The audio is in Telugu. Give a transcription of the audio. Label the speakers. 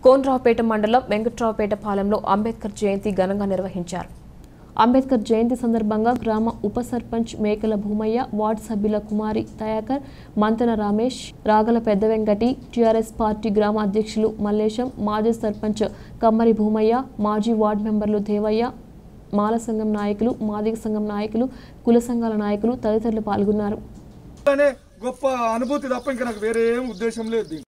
Speaker 1: కోనరావుపేట మండలం వెంకట్రావుపేట పాలెంలో అంబేద్కర్ జయంతి ఘనంగా నిర్వహించారు. అంబేద్కర్ జయంతి సందర్భంగా గ్రామ ఉప సర్పంచ్ మేకల భూమయ్య, వార్డు సభ్యుల కుమారి దయాకర్, మంతన రమేష్, రాగల పెద్ద వెంకటి, టీఆర్ఎస్ పార్టీ గ్రామ అధ్యక్షులు మల్లేశం, మాజీ సర్పంచ్ కమ్మరి భూమయ్య, మాజీ వార్డు మెంబర్లు దేవయ్య, మాల సంఘం నాయకులు, మాదిగ సంఘం నాయకులు, కుల సంఘాల నాయకులు తదితరులు పాల్గొన్నారు.
Speaker 2: గొప్ప అనుభూతి తప్ప ఇంకా నాకు వేరే ఏం ఉద్దేశం లేదు.